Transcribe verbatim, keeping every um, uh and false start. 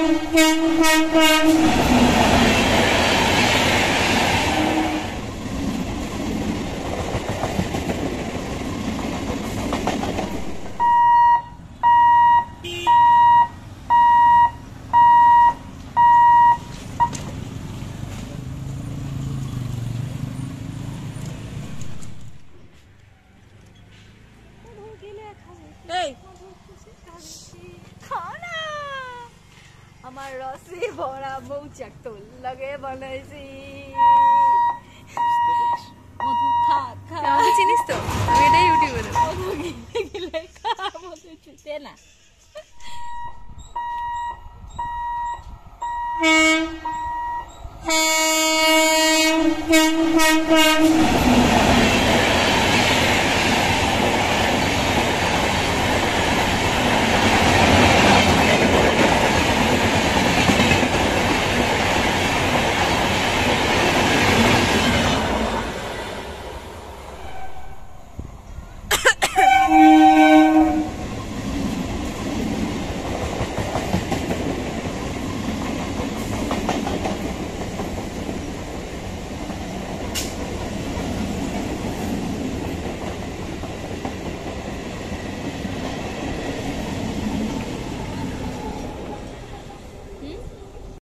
हमार रसी भरा मौचक तो लगे बनाइছি মধু খা খা আমি চিনিস তো আমি এটা ইউটিউবে দেব মধু গিলে গিলে খা মধু চুতে না